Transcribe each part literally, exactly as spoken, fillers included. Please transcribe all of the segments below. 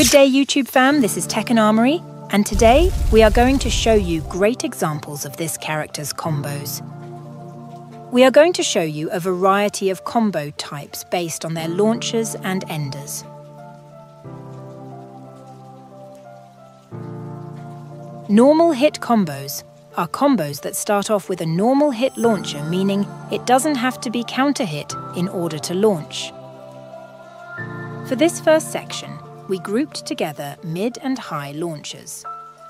Good day, YouTube fam, this is Tekken Armory, and today we are going to show you great examples of this character's combos. We are going to show you a variety of combo types based on their launchers and enders. Normal hit combos are combos that start off with a normal hit launcher, meaning it doesn't have to be counter hit in order to launch. For this first section, we grouped together mid and high launchers.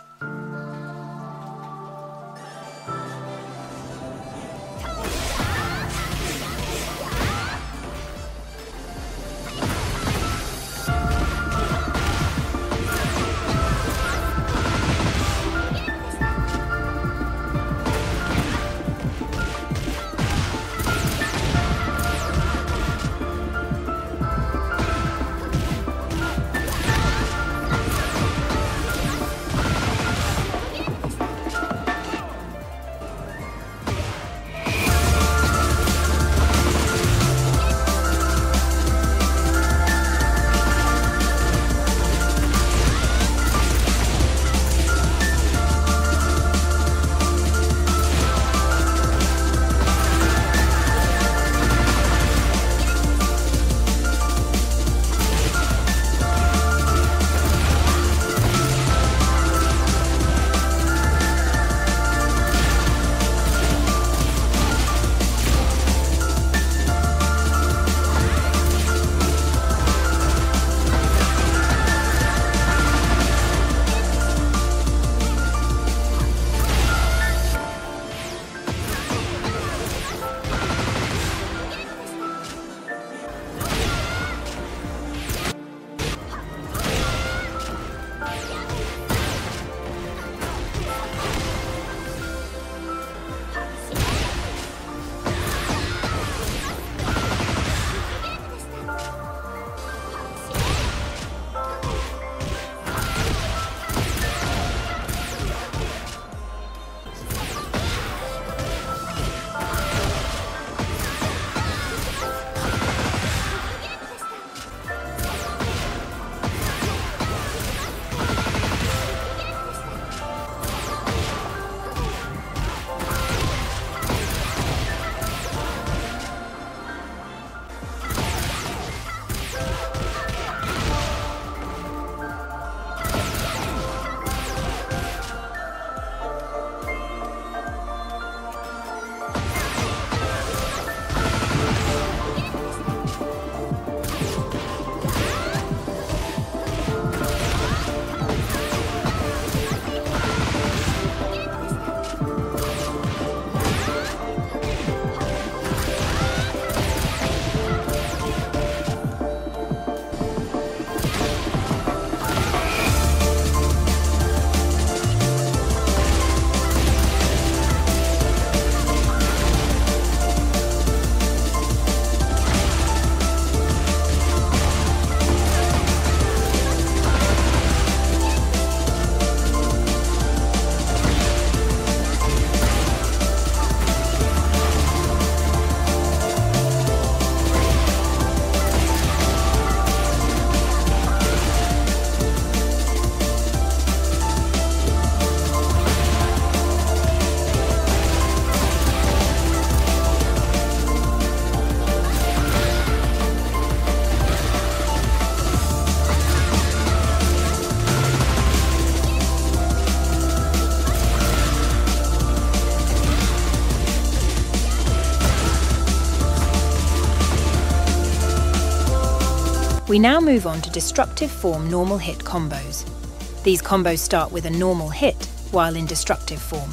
We now move on to destructive form normal hit combos. These combos start with a normal hit while in destructive form.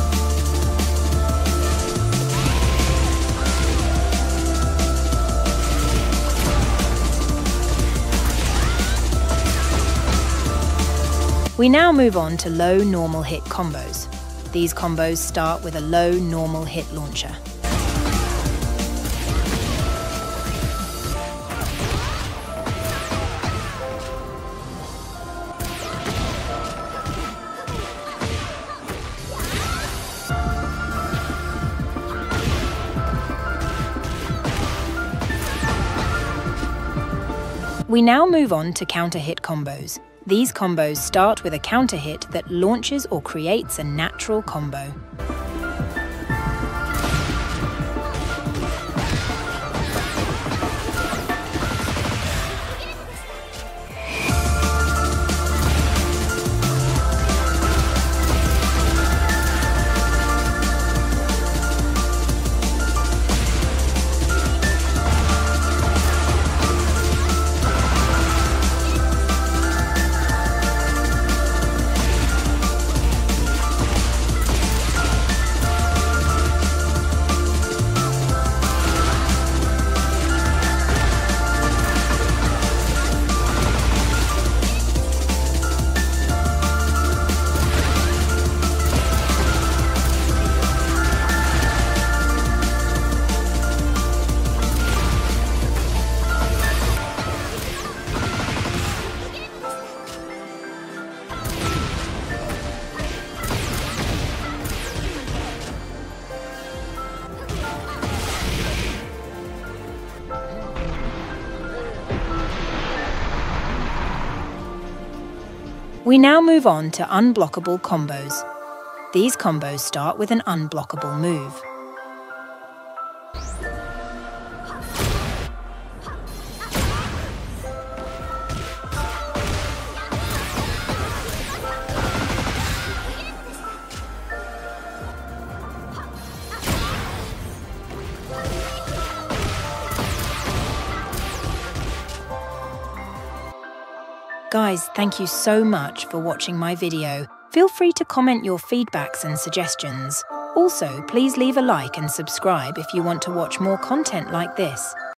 We now move on to low normal hit combos. These combos start with a low normal hit launcher. We now move on to counter hit combos. These combos start with a counter hit that launches or creates a natural combo. We now move on to unblockable combos. These combos start with an unblockable move. Guys, thank you so much for watching my video. Feel free to comment your feedbacks and suggestions. Also, please leave a like and subscribe if you want to watch more content like this.